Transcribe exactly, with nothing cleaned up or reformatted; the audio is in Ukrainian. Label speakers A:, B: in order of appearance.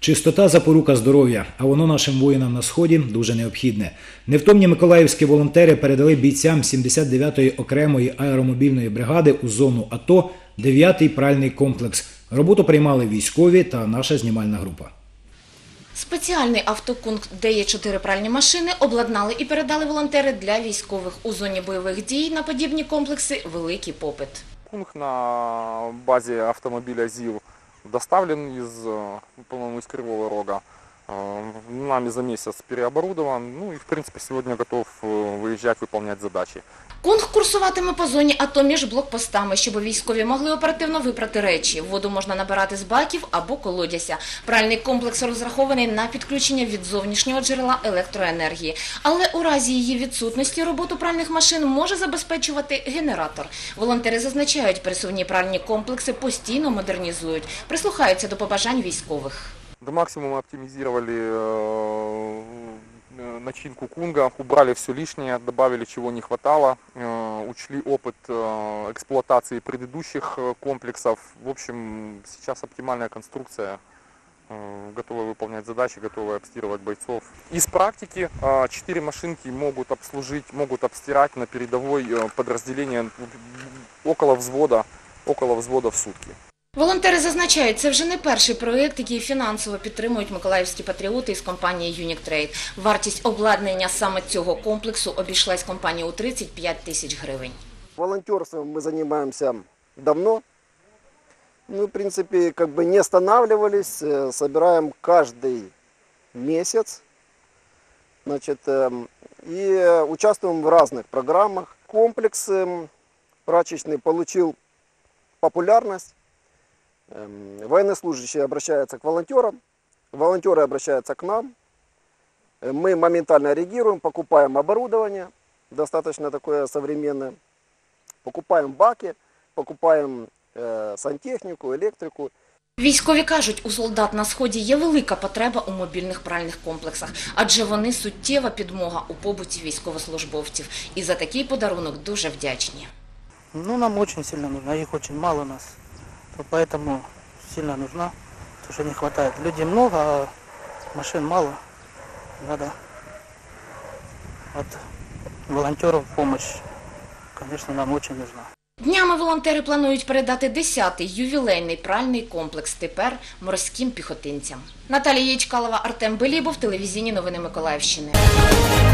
A: Чистота – запорука здоров'я, а воно нашим воїнам на Сході дуже необхідне. Невтомні миколаївські волонтери передали бійцям сімдесят дев'ятої окремої аеромобільної бригади у зону АТО дев'ятий пральний комплекс. Роботу приймали військові та наша знімальна група.
B: Спеціальний автокунг, де є чотири пральні машини, обладнали і передали волонтери для військових. У зоні бойових дій на подібні комплекси великий попит.
C: Кунг на базі автомобіля ЗІЛ доставлен из, по-моему, из Кривого Рога. Нами за месяц переоборудован. Ну и, в принципе, сегодня готов выезжать, выполнять задачи.
B: Кунг курсуватиме по зоні АТО між блокпостами, щоб військові могли оперативно випрати речі. Воду можна набирати з баків або колодязя. Пральний комплекс розрахований на підключення від зовнішнього джерела електроенергії. Але у разі її відсутності роботу пральних машин може забезпечувати генератор. Волонтери зазначають, пересувні пральні комплекси постійно модернізують, прислухаються до побажань військових.
C: До максимума оптимизировали э, начинку кунга, убрали все лишнее, добавили чего не хватало, э, учли опыт э, эксплуатации предыдущих комплексов. В общем, сейчас оптимальная конструкция, э, готова выполнять задачи, готова обстирывать бойцов. Из практики э, четыре машинки могут обслужить, могут обстирать на передовой э, подразделение около взвода, около взвода в сутки.
B: Волонтери зазначають, це вже не перший проєкт, який фінансово підтримують миколаївські патріоти із компанії «Юніктрейд». Вартість обладнання саме цього комплексу обійшлась компанії у тридцять п'ять тисяч гривень.
D: Волонтерством мы занимаемся давно. Мы, в принципе, как бы не останавливались, собираем каждый месяц. Значит, и участвуем в разных программах. Комплекс прачечный получил популярность. Военнослужащие обращаются к волонтерам, волонтеры обращаются к нам. Мы моментально реагируем, покупаем оборудование, достаточно такое современное. Покупаем баки, покупаем э, сантехнику, електрику.
B: Військові кажуть, у солдат на Сході є велика потреба у мобільних пральних комплексах, адже вони суттєва підмога у побуті військовослужбовців. І за такий подарунок дуже вдячні.
E: Ну, нам очень сильно нужно, их очень мало у нас. Поэтому сильно нужна, потому что не хватает. Людей много, а машин мало. Надо от волонтеров помощь, конечно, нам очень нужна.
B: Днями волонтери планують передати десятий ювілейний пральний комплекс тепер морським піхотинцям. Наталія Ячкалова, Артем Белібов, телевізійні новини Миколаївщини.